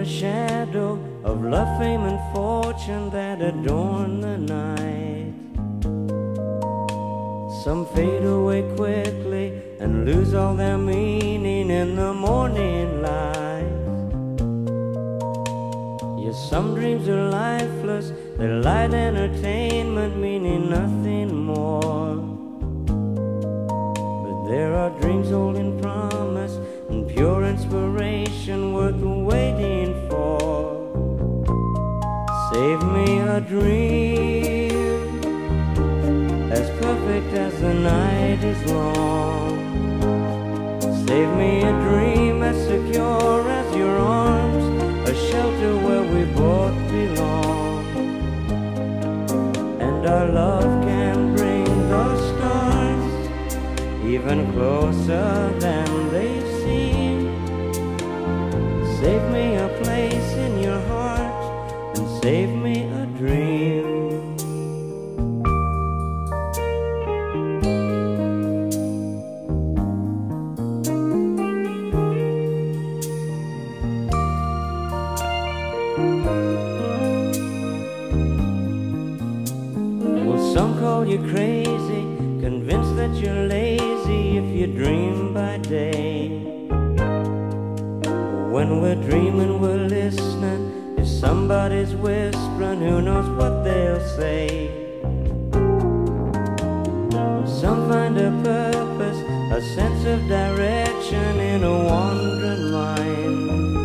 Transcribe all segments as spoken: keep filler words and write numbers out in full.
a shadow of love, fame, and fortune that adorn the night. Some fade away quickly and lose all their meaning in the morning light. Yes, some dreams are lifeless, they're light entertainment, meaning nothing more. But there are dreams holding promise and pure inspiration worth waiting for. Save me a dream as perfect as the night is long. Save me a dream as secure as your arms, a shelter where we both belong. And our love can bring the stars even closer than they seem. Save me a place in your heart and save me a dream. Well, some call you crazy, convinced that you're lazy if you dream by day. When we're dreaming, we're listening. If somebody's whispering, who knows what they'll say. Some find a purpose, a sense of direction in a wandering mind.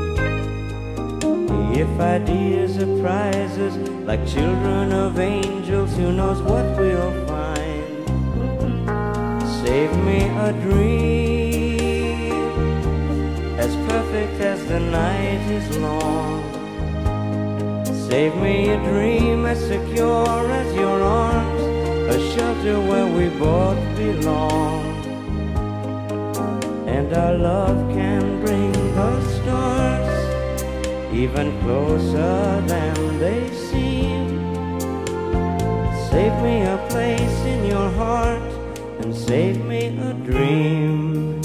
If ideas are prizes, like children of angels, who knows what we'll find. Save me a dream as perfect as the night is long. Save me a dream as secure as your arms, a shelter where we both belong. And our love can bring the stars even closer than they seem. Save me a place in your heart and save me a dream.